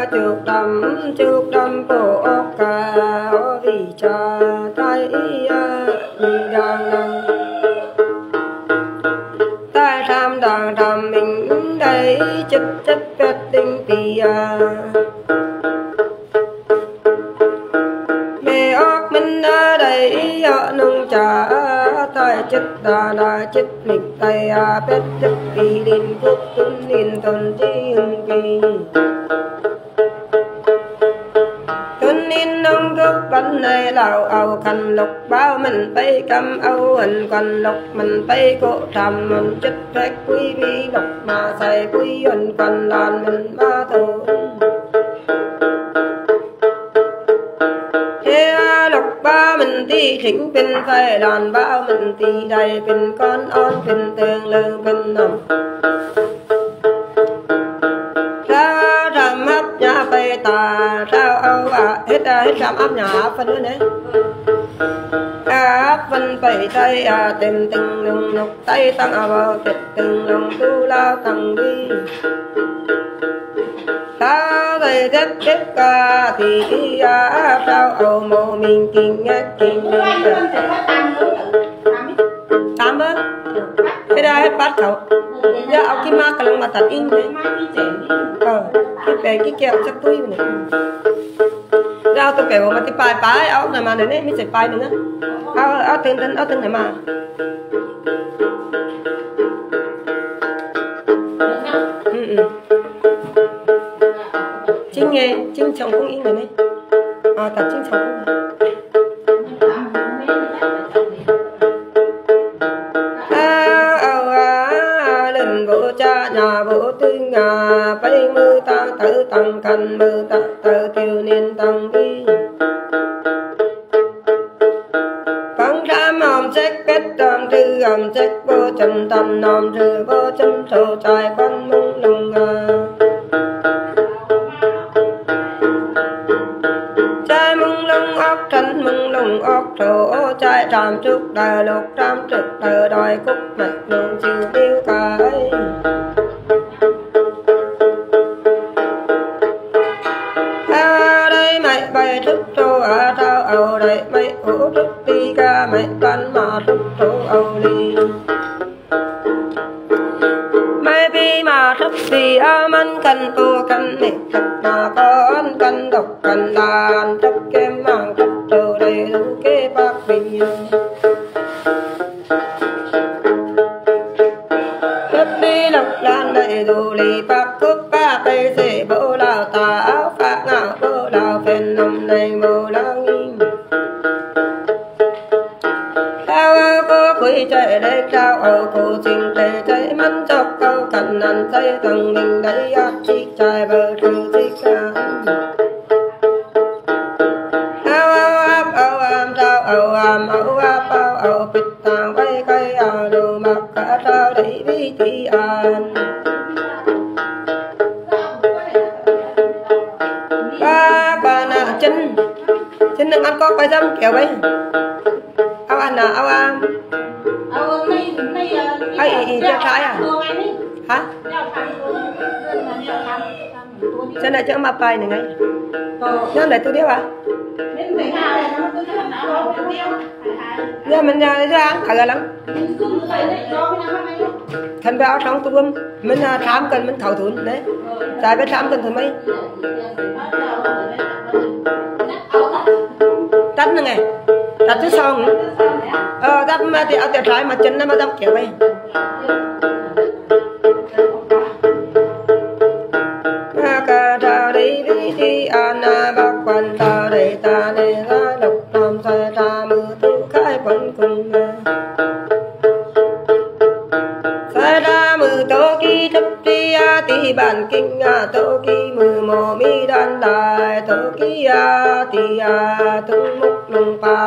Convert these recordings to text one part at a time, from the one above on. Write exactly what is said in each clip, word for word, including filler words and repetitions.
chuột đầm chuột đầm bộ cả vì cha tay đi đàn đàn tay tham đàn tham mình đây chất chất chất tinh tì mẹ óc mình ở đây ở nông trà tay chất đà đà chất mình tay bết chất kỳ đình phúc tuân liên tuần thiên kỳ tuân liên nông gốc bánh này lào ầu khăn lục bao mình tay cầm âu hình còn lục mình tay cổ trầm mình chất rách quý vi lục mà xài quý hình còn làn mình ba thù ba mình ti thỉnh pin phải đàn bao mình ti đầy pin con on pin tường lư pin nằm sao làm hấp nhà phải tà sao âu à hết hết làm áp nhà phân nữa đấy áp phân phải tay à tìm từng lùng nục tay tăng à vào tịch từng lùng tu lao tăng đi ta về rất rất ca thì đi à sao âu mô mình kinh nhất kinh nhất tám bớt cái đó hết bắt cậu giờ ông kim ma cần mà tập in đấy ờ cái bè cái kẹo chắc túi này ra tôi kẹo mà cái bài bài áo này mà này đấy mới sẽ bài nữa áo áo tên tên áo tên này mà ừ ừ chính nghe chính chồng cũng in rồi đấy à tập chính chồng cũng nhà bộ tư nhà bay mưa ta tự tăng cần mưa ta tự tiêu niên tăng đi phăng ra mỏm sách kết đàm thư gầm sách vô chân tầm nòm thư vô chân sổ trải con mông lùng à trai mông lung ốc thân mông lung ốc trổ trai tràm trúc đời lục trăm trực đời đòi cúc mạch đường chiều tiêu cái bay thức trô ở thao ầu đây mấy ủ thức đi ca mấy bánh mà thức trô ầu đi mấy bi mà thức đi ở mình cần tu cần nịch thức mà con cần độc cần đàn thức kem mang thức trô đầy đủ kế bác bình thức đi lộc lan đầy đủ lì bác cướp ba cây dễ bộ đào tà áo phá ngạo bộ đào phèn nằm này màu lang in sao cô quý chạy đây trao ở cô trình chạy chạy mắn chọc câu cần ăn say thằng mình đấy áp chiếc trai bờ thư thích ca áo áo áp áo am trao áo am áo áp áo áo bịch tàng bay cây áo đồ mặc cả trao đấy bí thị an ba bà nà chân chân đừng ăn có phải dâm kiểu vậy áo ăn à áo ăn áo này này ai ý cho trái à hả chân này chứ mà bài này ngay nhớ lại tôi biết à giờ mình ra thở lắm thành báo trong tôi mình tham cần mình thầu thốn đấy tại biết tham cần thôi mấy tắt nữa nghe tắt thứ sau nữa ờ tắt mà thì áo tiểu trái mà chân nó mà tắt kiểu vậy ca ra đi đi đi ana bác quan ta đây ta đây ra độc nam sai ra mưa tu khai quần cùng sai ra mưa tô ki chấp đi a ti bản kinh a tô ki mưa mồ mi đan đại tô ki a ti a tung mục lùng pa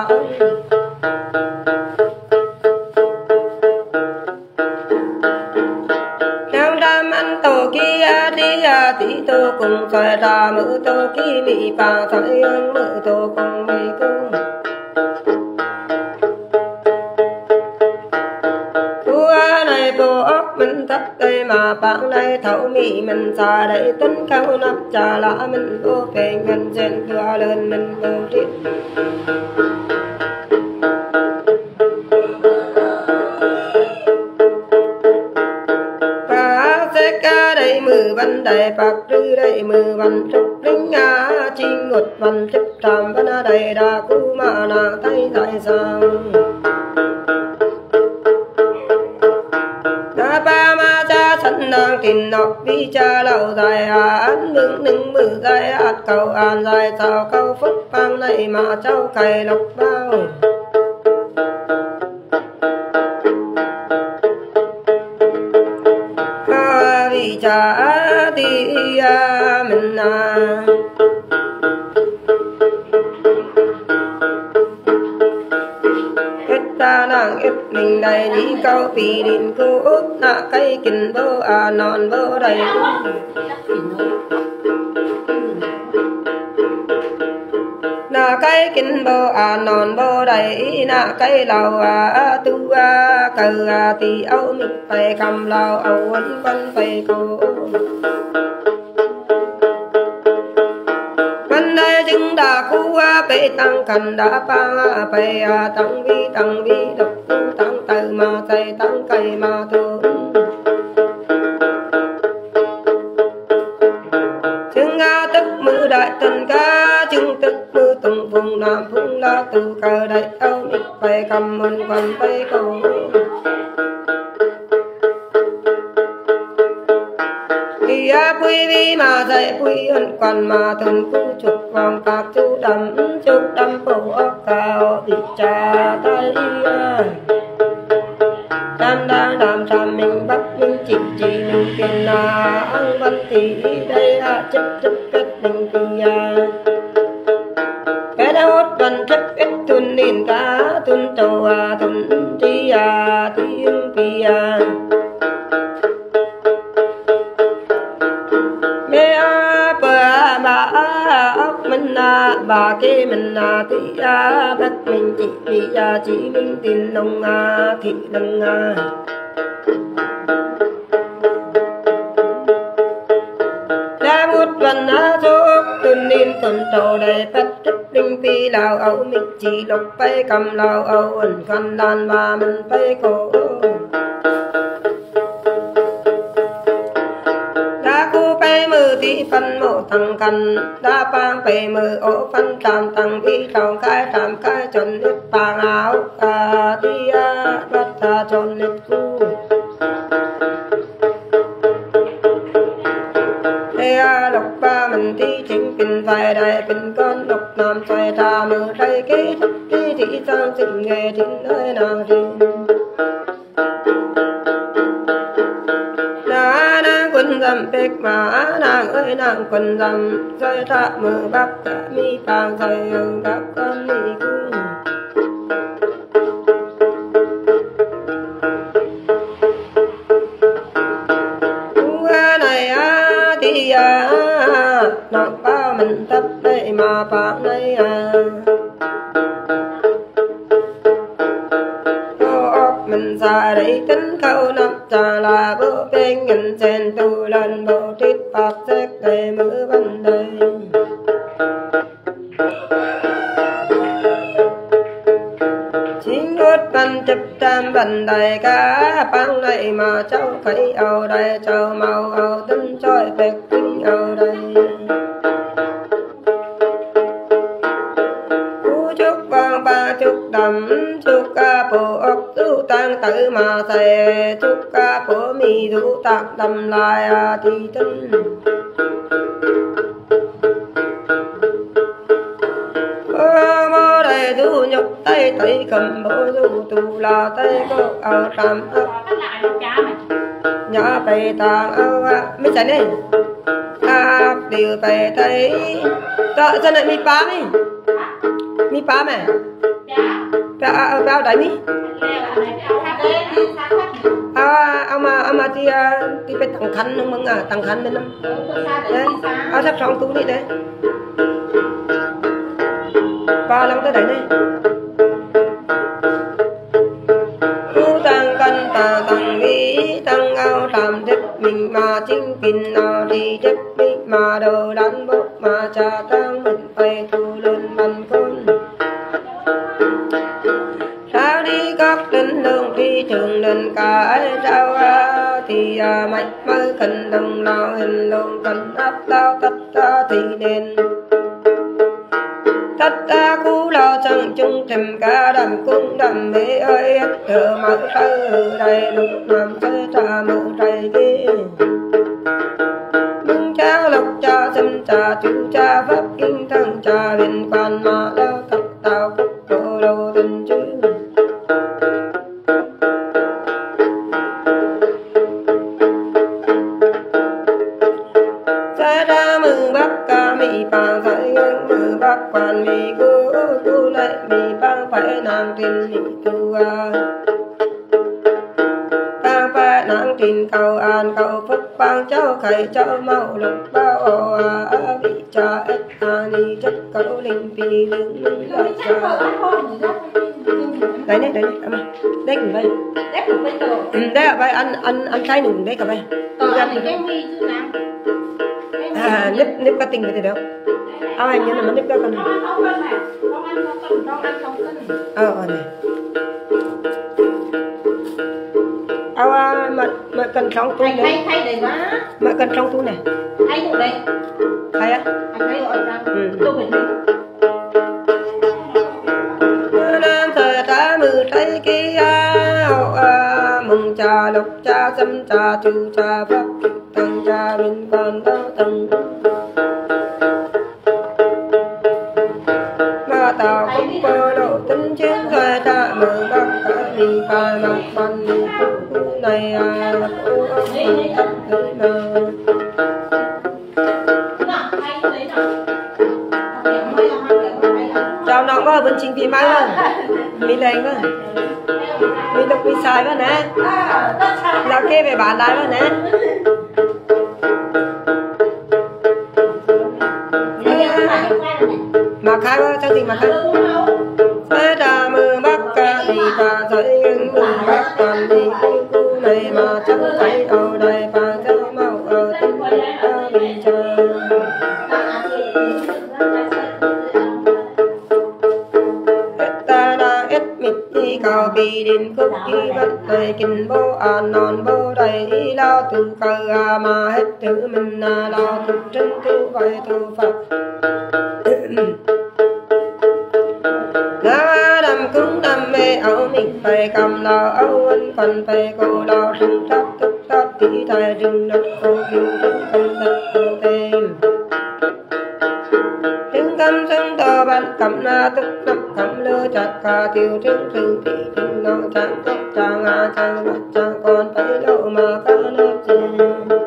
đi à tí tô cùng xoay ra mưa tô ki mỹ pa xoay ơn mưa tô cùng mỹ cung tua này bộ ốc mình thắt tay mà bạn này thấu mỹ mình xa đây tính khâu nắp trà lá mình vô về ngân trên cửa lên mình vô riết cá xe cá đây mười văn đại bạc rư đây mười văn trúc lính ngã chi ngột văn chấp tràm văn đầy đà cú mà nàng tay tại sang ba ma cha sẵn đang tin nọc vi cha lâu dài án nâng nâng mưa dài át cầu an dài sao câu phúc vang này mà cháu cày lộc bao à, vì cha đi à, mình à ta nàng ít mình đầy đi câu vì điện cô út nạ cây kinh vô à non vô đầy nạ cây kinh vô à non vô đầy nạ cây lầu à tu à cờ à thì âu mịch phải cầm lầu âu quân quân phải cô chứng đà khu bê tăng cần đã pa bê tăng vi tăng vi độc tăng từ mà thầy tăng cây mà thương chứng a tức mưa đại tình ca chứng tức mưa tùng vùng nam phung la từ cờ đại âu mịch phải cầm môn quần tay cầu khi a quy vi mà dạy quy ân quan mà từng cu chụp vòng các chú đầm chụp đầm bộ ốc cao bị trà tay đam đam đam đam mình bắt mình chỉ chỉ mình tiền là ăn văn thì đây à chấp chấp kết mình tình à cái đó hốt gần chấp ít tuần nên cá tuần trầu à tuần chi à tiếng kỳ à mình à bà kê mình à thì à bắt mình chỉ vì à chỉ mình tin nông à thị nông à đã một lần à chốt tuần nên tuần trầu đầy bắt chấp linh phi lào âu mình chỉ lục bay cầm lào âu ẩn khăn đàn và mình bay cổ tí phân mộ thằng cần đa bang về mờ ổ phân tràm thằng đi trồng cái tràm cái chuẩn nếp bàng áo à đi à bắt ta tròn nếp cu thế à lộc ba mình đi chính pin vài đại pin con lộc nam xoay ra mờ đây cái thấp đi thị sang sinh nghề chính nơi nào riêng quân dầm bếch mà nàng ơi nàng quân dầm rơi ra mờ bắp cả mi vàng rơi hương các con mi cung cung này á thì à nó bao mình thấp đây mà bạn đây à mình ra đây tính câu năm trà là bố bên ngân trên tu lần bộ trít bạc xét đầy mưa văn đầy chính đốt văn chụp tam văn đầy cá băng này mà cháu thấy ầu đây cháu màu ầu tính trôi bẹt tính ầu đây cú chúc vàng ba chúc đầm chúc ca bộ ốc tu tăng tự mà thầy chúc ca bộ mi du tạc đầm lại à thì tinh ô mô đầy du nhục tay tay cầm bộ du tù là tay cô áo tràm ốc nhà bày tàng áo à mấy trái này à điều bày tay đó cho này mi bá mi mi bá mẹ bao bao đại mi à ông mà ông mà thì thì phải tặng khăn không mừng à tặng khăn bên năm đấy áo sắp xong tú đi đấy ba lăng tới đấy này tu tăng cân tà tăng vi tăng ao nào làm tiếp mình mà chính kinh nào đi tiếp mình mà đầu đắn bốc mà cha tăng mình phải tu lên bằng con sao đi các đến đường đi trường đến cả ấy sao à, thì à, mày mới cần đồng nào hình đồng cần áp lao tất ra thì nên tất ta cú lo chẳng chung tìm cả đàn cung đàn mê ơi ở mở sơ đây lúc làm chơi trà mũ trái kia mừng cha lộc cha xin cha chú cha pháp kinh thăng cha viên quan mà lao tập tao phúc độ đầu tình chứ cha ra mừng bác ca mỹ bằng thấy mừng bác quan mỹ cô cô lại mỹ bằng phải nàng tin mỹ tu à bằng phải nàng tin cầu an cầu phúc bằng cháu khải cháu mau lục bao à vị cha ít à ni chất cầu linh phi lưng lưng lại cha đấy đấy đấy đấy đấy cùng đây ừ đấy à vậy anh anh anh trai đừng đấy cả vậy à nếp nếp cá tinh vậy đâu ao anh nhớ là nếp cá con này ờ ờ này ao à mà mà cần trong túi này thay để má mà cần trong túi này thay bộ đây thay á anh thấy gọi ra ừ tôi phải nam thời ta mừng trái kia mừng cha lộc cha xâm cha chú cha pháp tăng cha bên quan đau tăng ma tàu phúc cơ độ tính chiến thời ta mừng bác cả đi phai mặt văn này à cô ông thấp thế nào chào nó có bên chính vì mai không mình lên quá mình đọc bị sai quá nè là kê về bản lại quá nè mà khai quá chắc gì mà khai sẽ ra mưa bác ca đi và dậy mưa bác toàn đi khu khu này mà chẳng thấy ở đây và theo màu ở tâm ta đi chờ cao bì đến khúc đi bắt đầy kinh bố an non bố đầy đi lao từ cờ à mà hết tự mình à lao từ chân tu vậy tu phật ra đầm cúng đam mê áo mình phải cầm lao áo anh còn phải cô lao rừng thắp thức thắp tí thời rừng đất cô kiều trứng không đất cô tên trứng cầm trứng to bạn cầm na tức nắp cầm lơ chặt cả tiêu trứng trứng thị trứng nó chẳng tốt chẳng à chẳng bắt chẳng còn phải đâu mà cả lớp gì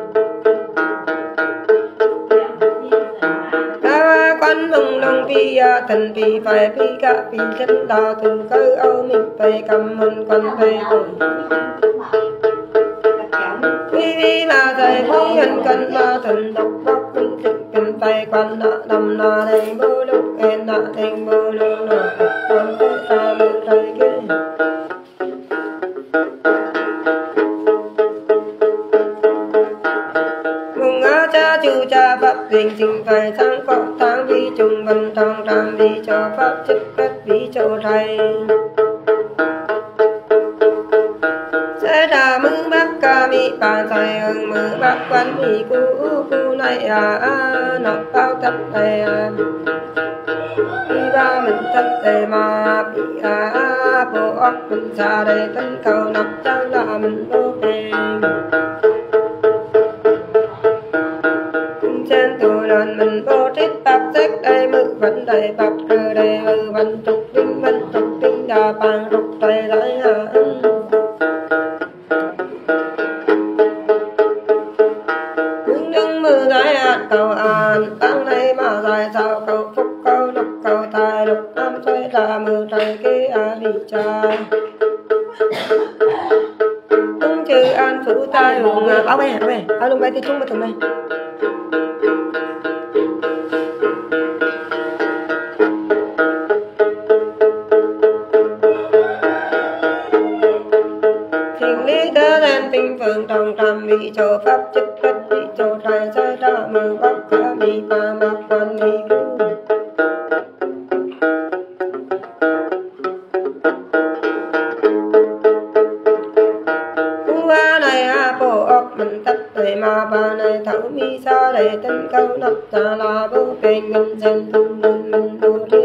ta quan mừng lòng vì thần vì phải vì cả vì chân đào từ cơ âu mình phải cầm mình còn phải cùng vì vì mà thầy vô nhân cần mà thần độc bóc mình thực cần phải quan nợ nằm nợ thành bố lúc em nợ thành bố lúc nợ còn phải ta mừng trời kia mừng á cha chú cha pháp tình trình phải sáng có tháng vi trùng văn trong trang vi cho pháp chức cách vi cho thầy sẽ ra mừng bác ca mi bàn thầy ưng mừng bác quan mi cú cú này à à nó bao tập này à đi ba mình tập để mà bị à à bộ óc mình ra đây tấn cầu nắp trang là mình vô tình trên tù lần mình vô trích bác sách đây mực vẫn đầy bạc cơ đây mực vẫn trục đinh vẫn trục đinh đà bằng trục tay lại à đứng đứng mưa gái hạt cầu an tăng đây mà dài sao cầu phúc cầu lục cầu tài lục năm xoay ra mưa trời kia à đi cha tung chữ an phủ tai hùng à báo bé báo bé báo luôn bay thì chung mà tụi mày Thình lý tớ đen tinh phượng trong trăm vị chỗ pháp chức bất vị chỗ trai giới đa mơ bắc cả mi pa mạc quan ly khu. Cú á này á bộ ốc mình tất đầy mà bà này thấu mi xa đầy tân câu nắp trà là bố bê ngân dân tung lên mình đô thiên.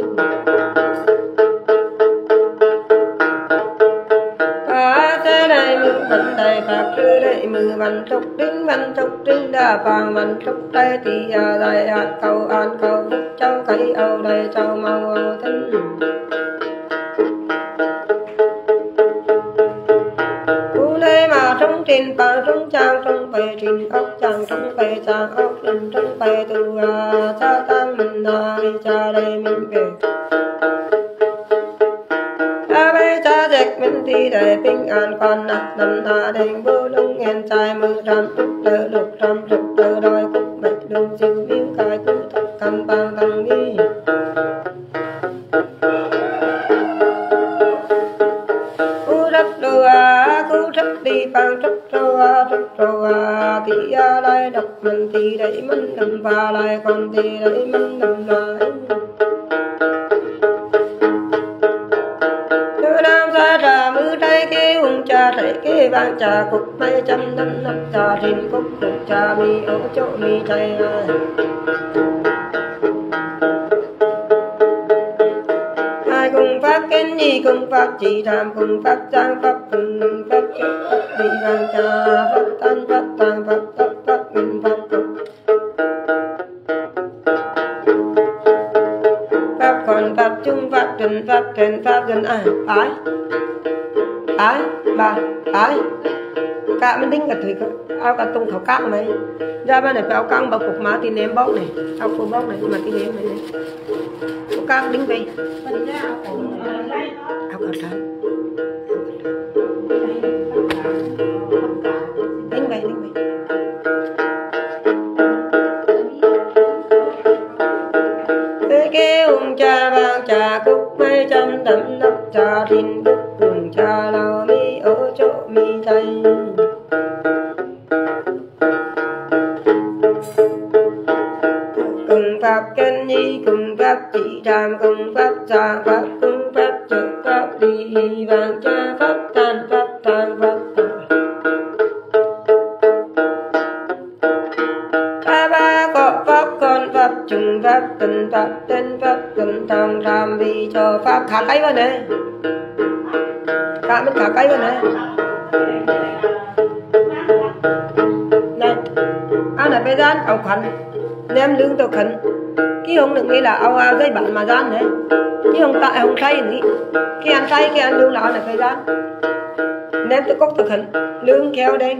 Văn đại bạc rư đại mư văn trúc đinh văn trúc đinh đa vàng văn trúc đại tỳ à đại hạt cầu an cầu phúc châu cây âu đại châu màu âu thân. Cú lê mà trong trên pa trong trang trong bề trên ốc trang trong bề trang ốc trên trong bề tu à cha tăng mình à đi cha đây mình về. Cha dạch mình đi đời bình an quan nạp nằm ta đành vô lông ngàn trai mơ trăm trục tơ lục trăm trục tơ đôi cục bạch lông siêu miếng cài cú thập cầm bang tăng đi. Cú đắp đồ à cú đắp đi bang trúc trâu à trúc trâu à thì à lại đọc mình thì đẩy mình nằm và lại còn thì đẩy mình nằm lại. Trà mưa trái kế uống trà trái kế vang trà cục mấy trăm năm nắp trà trên cúc đục trà mi ở chỗ mi chay hai cùng pháp kiến nhi cùng pháp chỉ tham cùng pháp trang pháp cùng pháp chức pháp đi vang trà pháp tan pháp tàng pháp pháp pháp minh pháp cục pháp còn pháp chung pháp trần pháp trần pháp dân à phải ai bà ai cả mình đinh cả thủy ao cả tung thảo cát này ra bên này phải ao căng bao cục má thì ném bóc này ao cục bóc này mà cái ném này này ao căng đinh về ao cát sao đinh về đinh về thế kêu ông cha vang trà cúc mấy trăm đậm nắp trà thìn cúc cùng cha lao mi ở chỗ mi tay. Cùng pháp khen nhi cùng pháp chỉ đàm cùng pháp trà pháp cùng pháp trực pháp đi vàng cha pháp tan pháp tan pháp ba ba có pháp con pháp trùng pháp tình pháp tên pháp tình thằng làm vì cho pháp khả cái vấn đề cả mình cả cái vấn đề này ao này phải dán ao khẩn đem lương tôi khẩn cái ông đừng nghĩ là ao ao dây bạn mà dán đấy cái ông tại ông say nghĩ cái ăn say cái ăn lương lão này phải dán đem tôi cốc tôi khẩn lương kéo đen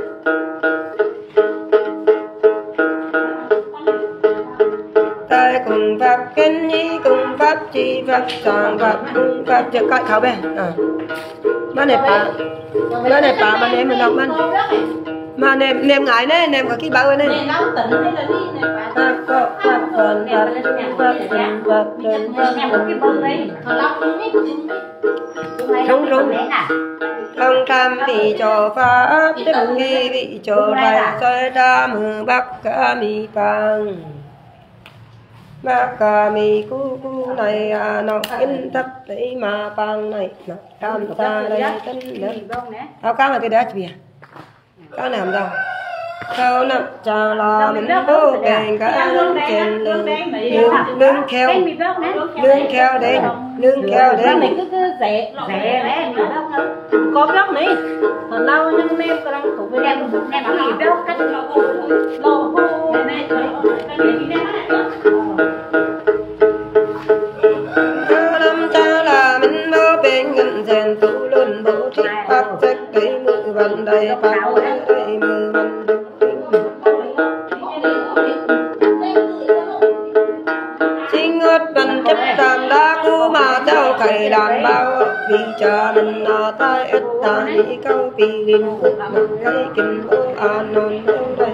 tay cùng pháp khen nhi cùng pháp chi pháp sàng pháp cùng pháp cho cái khảo bè à mà này bà mà này bà mà ném mình đọc mình mà ném ném ngại nè ném có cái bao này pháp có pháp còn pháp pháp còn pháp đơn rung rung ông tham vị cho pháp đức nghi vị cho đại soi ra mưa bắc cả mi pang bác ca mi cu cu này à nó in thấp đấy mà pang này mà tham ta đây tân đấy ao cá là cái đó chị à cá này làm đâu sao nằm trà là mình bố kèn cả lưng kèn lưng lưng kheo lưng kheo đây lưng kheo đây này cứ cứ dẻ dẻ đấy có bóc này còn lâu nhưng nem còn đang khổ với nem nem có gì bóc cắt lâu lâu này rèn tu luôn bố thích phát chất cây mưa văn đầy phát cây mưa văn chính ớt văn chấp tàm đá cú mà cháu cày đàn bao vì cha mình là tai ớt tàn đi câu vì linh quốc nặng cây kinh bố an non đâu đây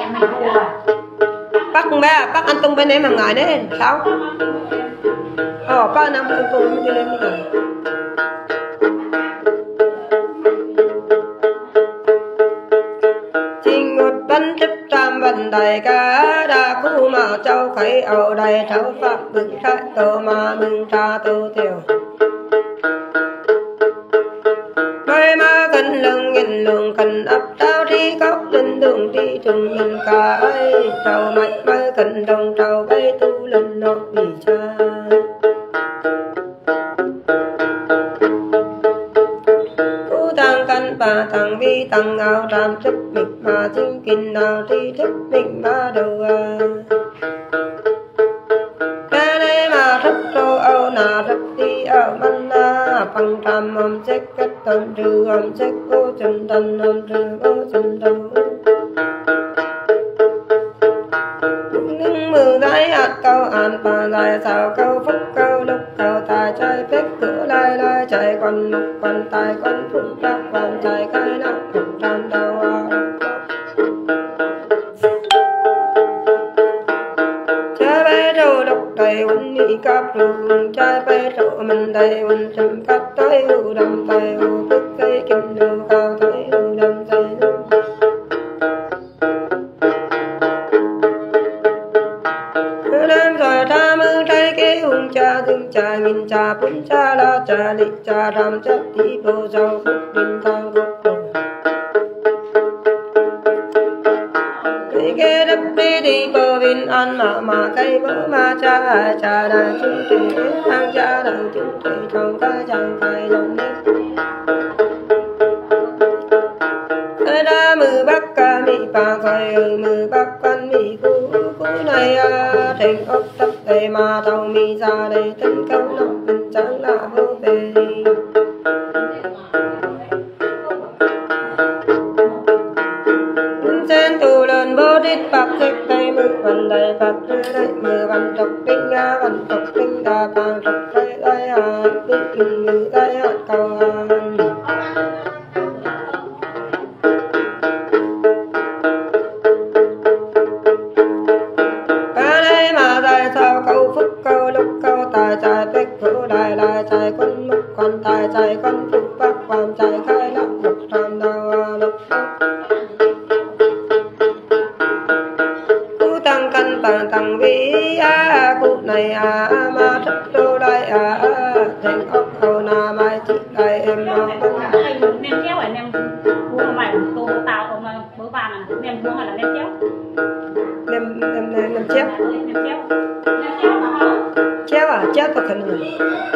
bác bé bác ăn tung bên em mà ngại đấy sao Ờ, ba năm không tôi mới đi lên đi rồi. Chính một bánh trích trăm vần đầy cá đa khu mà châu khẩy ở đây cháu pháp mừng khai tổ mà mừng tra tu tiểu. Mai ma cần lưng nhìn luồng cần ấp tao đi góc lên đường đi trùng mình cả ấy trầu mạnh mai cần đồng trầu bay tu lên nó vì cha. Cú tăng căn bà thằng vi tăng áo tràm chấp mình mà chính kinh nào đi chấp mình mà đầu à. Cái đây mà thấp trô âu nà thấp đi ở mân na bằng tràm ôm chết kết tâm trừ ôm chết cô chân tân ôm trừ cô chân tân. Ngưng mừng giải hạt câu an bà dài sao câu phúc câu lúc câu tài trái phép cửa lai lai chạy quanh mục quanh tài quanh phúc đắc quanh chạy khai nặng một trăm đầu à. Trái bé trâu độc đầy quanh đi cắp rừng trái bé trâu mình đầy quanh chấm cắt tới hữu đầm tay hữu tức cây kim đường cao tới hữu đầm tay. Cha từng cha nghìn cha bốn cha la cha lịch cha ram cha tí bồ dâu phúc đình thang phúc bồ. Cây kê đắp đi đi bồ vinh an mà mà cây bố ma cha cha đàn chung thủy thang cha đàn chung thủy trong cái chẳng cây lòng nếp. Ê đa mư bắc ca mi pa coi mư bắc quan mi cú cú này à thành ốc tấp đầy mà tàu mi ra đây tân câu nó mình chẳng là vô bề. Sen tu lần bố đít bạc thích tay mư văn đầy bạc rư đây mư văn trọc tinh ga văn trọc tinh đà bàng trọc tay đây à tinh mư đây hạt cầu à. Chạy bếch cửa đài đài chạy quân mục quan tài chạy quân phục bắc quan chạy khai lắc lục tròn đầu lục cú tăng căn bằng tăng vi a cụ này à mà thất đô đây à thành ốc hầu na mai chị đây em nó nem chéo à nem buông mày tô tao không bữa ba mà nem buông hay là nem chéo nem nem nem nem chéo nem chéo nem chéo mà chéo à chéo có khả năng.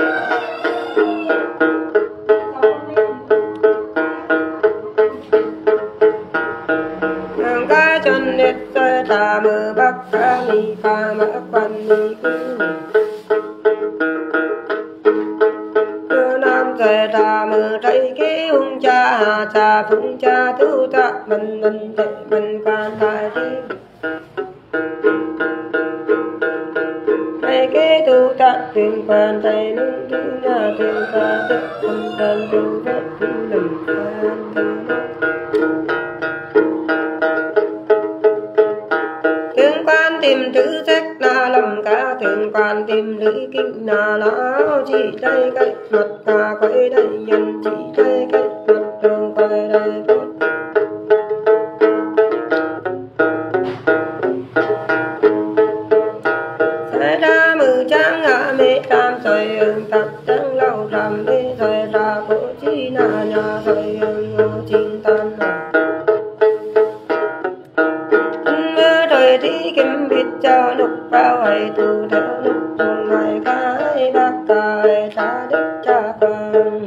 Nàng cái chân nết rơi ta mơ bắc ca mi pha mỡ quan mi cú. Đưa nam rơi ta mơ trái kế hung cha cha phung cha tu ta mình mình tệ mình quan tài đi. Hãy kế tu ta tuyên quan tay nâng tư nhà tuyên ta đất tâm tâm tu vết tu lầm quan tư. Tuyên quan tìm chữ sách na lầm cá tuyên quan tìm lưỡi kinh na lão chỉ đây cái mặt ta quay đây nhân chỉ đây cái mặt đường quay đây tốt. Rồi tập trắng lâu trầm đi rồi ra phố chi na nhà rồi ngô chín tan à. Mưa rồi thì kim bít cho lúc bao hay tu theo lúc trong ngày cái bác tài cha đức cha con.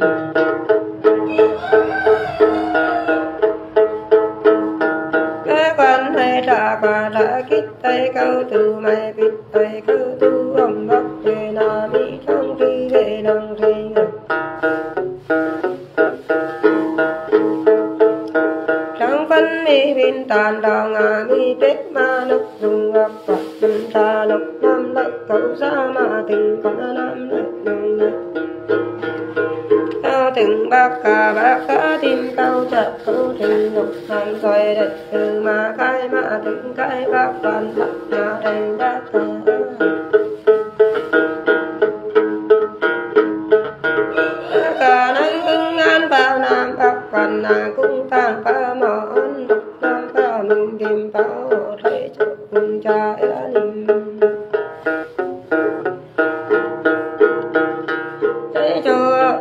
Cái quan hay trả quả trả kít tay câu từ mày bít tay câu tu ông bác về na mi trong khi về năng khi trong phân mi bin tàn đào ngà mi bếp ma lúc dùng gặp bạc bình ta lúc năm đất cậu ra mà tình có năm đất đường đất cao từng bác cả bác cả tim cao chặt câu tình lục năm xoay đất từ mà khai mà từng cái bác toàn bác nhà đầy bác ta.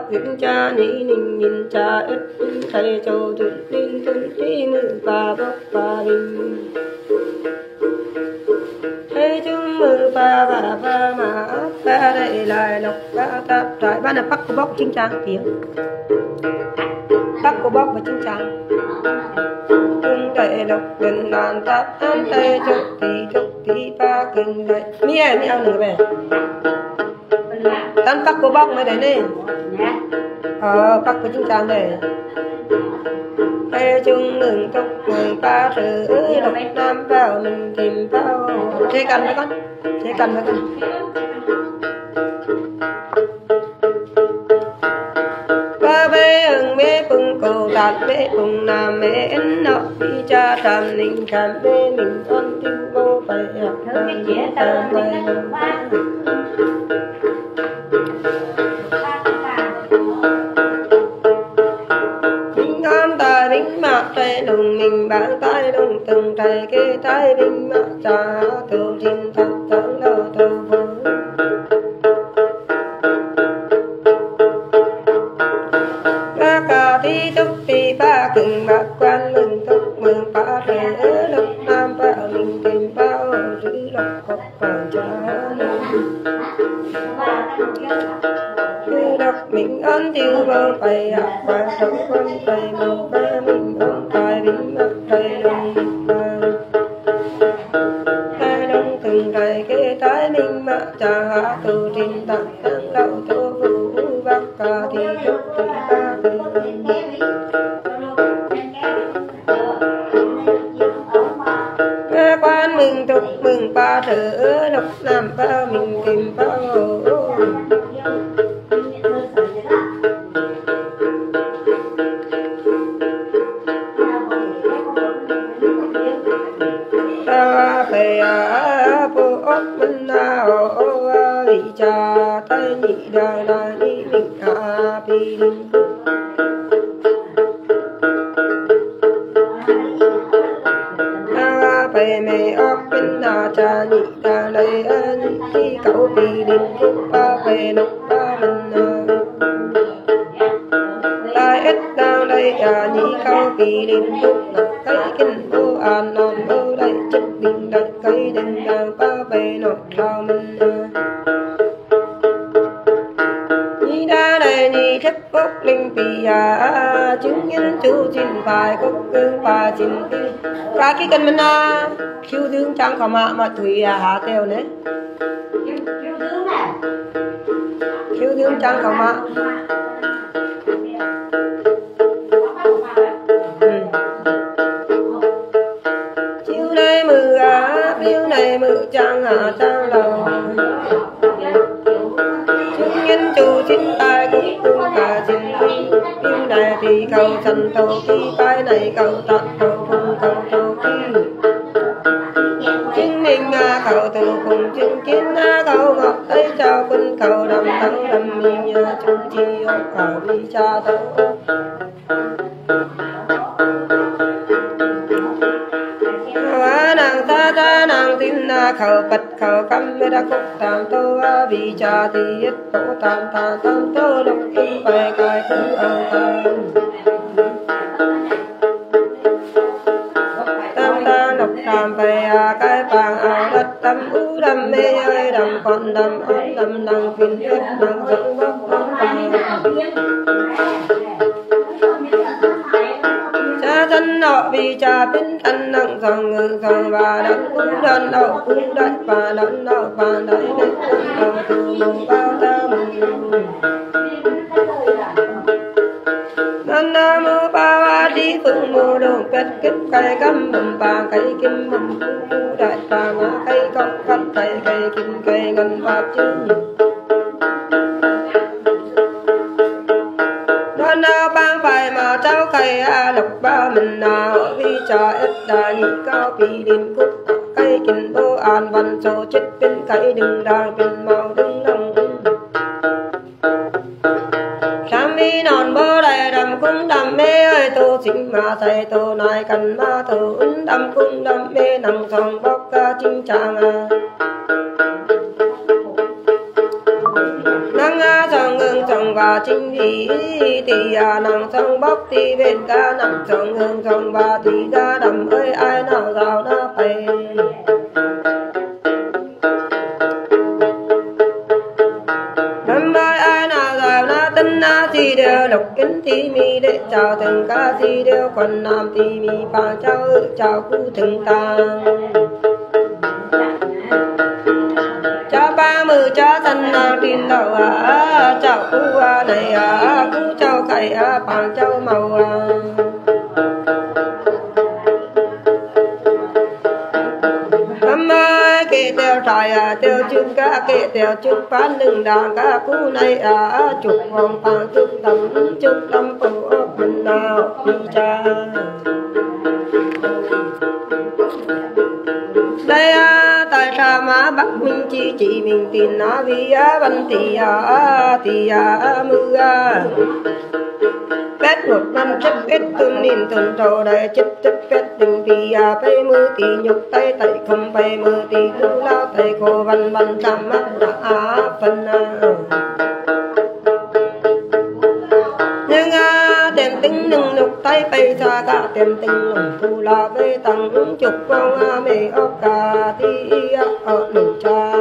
vĩnh cha ni ninh nhìn cha ít thầy châu tuyệt ninh tuân trí mư ba bốc ba đình thầy chúng mư ba ba ba mà ba đây lại lộc ba tạp trại ba là bắc của bốc chính trang kia bắc của bốc và chính trang tung đại lộc gần ngàn tạp an tay chúc thì chúc thì ba kinh đại mi em mi ăn nữa về tan bắc của bốc mới đấy nè ờ bắc của chính trang này thầy chúng mừng chúc mừng ba sự lộc nam vào mình tìm vào thế cần với con thế cần với con ba bê ưng bê bưng cầu tạt bê bưng nam bê ấn nọ đi cha tràm ninh tràm bê mình con tiêu vô phải học thơm chế tàm bay đồng chính con ta bính mạc tay đồng mình bán tay đồng từng tay kê tay bính mạc cha tu trên thật thắng đầu tu vô tí túc tí ba cưng bạc quan mừng túc mừng ba thế lúc nam ba mình tìm bao giữ lộc cọc vào cha cứ đọc mình ấn tiêu vô phải học và sống quân tay màu ba mình ôm tay bình mặt tay đồng mình tay đồng từng tay kế tay mình mà cha hạ tu trên tặng tăng đậu tô vũ bác ca thì túc tí ba cưng quan mừng tục mừng ba thở lộc nam bao mình tìm bao ta phải à bộ ốc mình nào vì cha tay nhị đà đà đi mình à vì đình về mẹ ốc bên đà cha nhị đà đây anh khi cậu bị đình phúc ba về lục ba mình ai ít đau đây à nhị cậu bị đình phúc cái kinh vô an non vô đây chất đình đặt cây đình đàng ba về nọ sao mình nhị đà đây nhị thích phúc linh bì à chứng nhân chú xin phải cúc cương và xin tư ra cái cần mình à khiêu tướng trang khả mạ mà tùy à hạ tèo đấy khiêu tướng trang khả mạ chiêu đây mừ à biếu này mừ trang hạ trang đầu chứng nhân chủ xin tài cúc cương và xin tư biếu này thì cầu thần thầu khi cái này cầu tặng cầu phùng cầu thầu khi chứng minh a cầu từ cùng chứng kiến a cầu ngọc thấy chào quân cầu đầm thấu đầm mình chung chi ốc cầu đi cha thấu hóa nàng ta ta nàng tin a cầu bật cầu căm mê đa cúc tam tô a vì cha thì ít tổ tam ta tam tô lục kinh phải cài cứ âu tam lộc tam về à cái vàng áo đất đâm u đâm mê ơi đâm con đâm ớt đâm đằng phiền phức đằng dẫn bốc bốc vàng cha thân nọ vì cha biết thân nặng dòng ngừng dòng và đất cũng đơn đậu cũng đất và đất đậu và đấy đất cũng đậu từ mùng bao ta mùng nam mô ba ba đi phương mô đồ kết kết cây cắm mầm vàng cây kim mầm phu đại vàng cây cọc cắt cây cây kim cây ngân bạc chân đoan nào bang phải mà cháu cây a lộc ba mình nào vì cho ít đà nhị cao bị đình cúc cây kim vô an văn số chết bên cây đừng đàng bên màu đừng đồng mi non bơ đại đầm cung đầm mê ơi tô chính mà thầy tô này cần ma thử ứng đầm cung đầm mê nằm sòng bóc ca chinh chàng à năng a sòng ngưng sòng và chính ý thì à nàng sông bóc thì bên ca nằm sông hương sông và thì ra đầm ơi ai nào rào na phải đầm ơi ai nào rào na tân na thì đều lục kính thì mi để chào từng ca thì đều còn nam thì mi phàng chào chào khu từng tàng cha ba mươi cha thân tin đầu à chào cu này à cu chào cày à bằng chào màu à năm ơi kê theo trại à theo chương cá kê theo chương phán đừng đàn cá cu này à chục vòng bằng chục tầm chục tầm phụ mình nào cha đây à, tại sao mà bắt mình chỉ chỉ mình tin nó vì á văn thì à thì à mưa à bét một năm chấp bét tuần nín tuần trâu đại chấp chấp bét đừng vì à bay mưa thì nhục tay tay không bay mưa thì lưu lao tay cô văn văn trăm mắt đã á phân à nhưng à tem tính nâng lục tay bay xa cả tem tính lục thu la với tăng chục con à mê ốc cả thì ở lục cha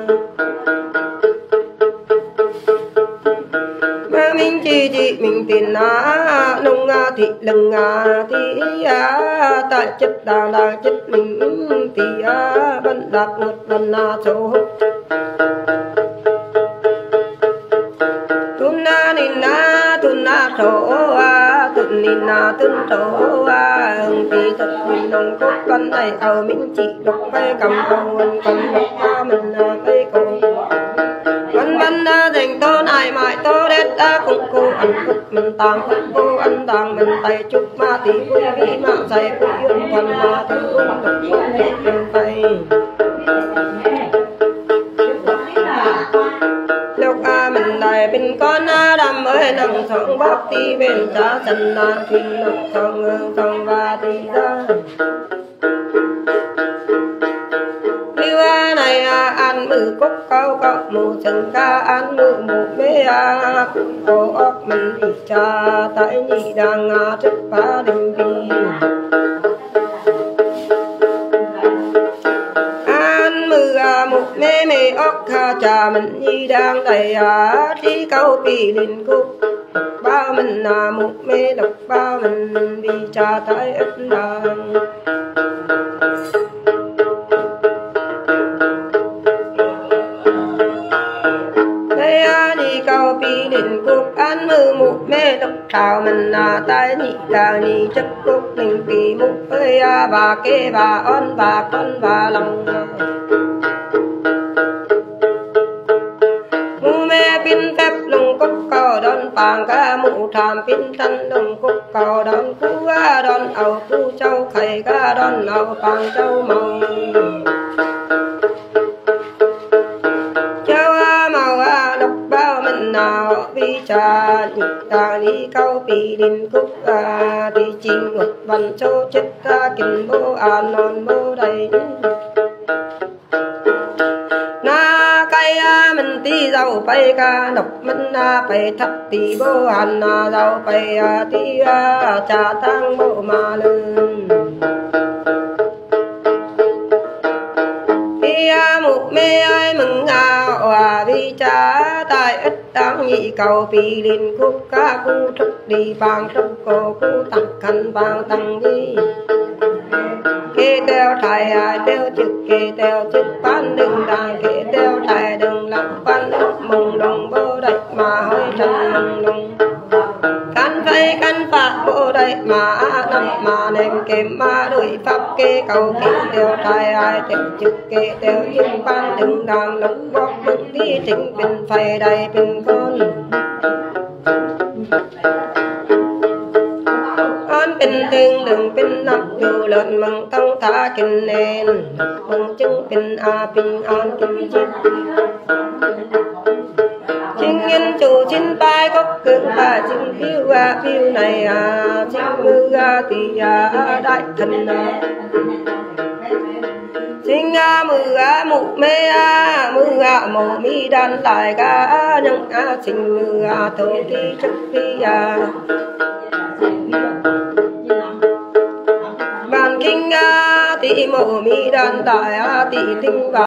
mà mình chỉ chỉ mình tin à nông à thì lưng à thì à tại chất đàng đàng chất mình thì à vẫn đạt một lần à số tuần na nín na tuần na số à tuần nín na tuần số à hưng thì thật mình nông cốt con này ở mình chỉ đọc phải cầm ông mình cầm đọc qua mình à cái cổ văn văn dành tô này mãi tô đét đã cũng cô ăn phúc mình tàng phúc cô ăn tàng mình tay chúc ma tí vui vì mà dày vui yên thần mà thứ ung độc vui mình tay lúc à mình đại bên con đam ơi nằm sống bóc tí bên cha chân đàn thì nằm sống hương sống và tí ra lưu này ăn mừ cúc cao cao mù chân ca ăn mừ mù mê à cô ốc mình đi cha tại nhị đang à trước phá đình vì ăn mừ à mù mê mê ốc ha cha mình nhị đang đầy à đi câu bì lên cúc bao mình à mù mê độc bao mình đi cha tại ức đang đi câu pi đình cúc ăn mưa một mê độc trào mình à tai nhị đà nhị chất cúc mình pi một ơi à bà kê bà on bà con bà lòng mu mê pin phép lùng cúc cầu đón vàng ca mụ tràm pin thân lùng cúc cầu đón cú đón ầu cú châu khầy ca đón ầu vàng châu màu nào vì cha nhị ta đi câu bị đình cúc à đi chinh một văn châu chết ta kinh bố à non bố đầy na cây à mình tí dầu bay ca độc mình à bay thấp tí bố ăn à dầu bay à tí à cha tăng bố mà lên tí à một mê ai mừng à vì cha tại ít đáng nhị cầu vì liền khúc ca cu thức đi bằng trong cổ cu tặng khăn bằng tăng đi kê theo thầy ai theo trực kê theo trực bán đừng đàn kê theo thầy đừng làm văn mông đồng bố đạch mà hơi trần mông đồng căn phây căn phạt bố đạch mà nằm mà nêm kèm mà đuổi pháp kê cầu kê theo thầy ai theo trực kê theo trực bán đừng đàn lục bóc bức đi trình bình phây đầy bình con an bình thường đừng bình nắp dù lợn mừng thông thả kinh nền mừng chứng bình a bình an kinh chết chính nhân chủ chính bài có cực và chính phiêu à phiêu này à chính ngư à thì à đại thần à sinh a mư a mụ mê a mư a mồ mi đan lại ca nhân a sinh mư a thô ti chất ti a ban kinh a ti mồ mi đan lại a ti tinh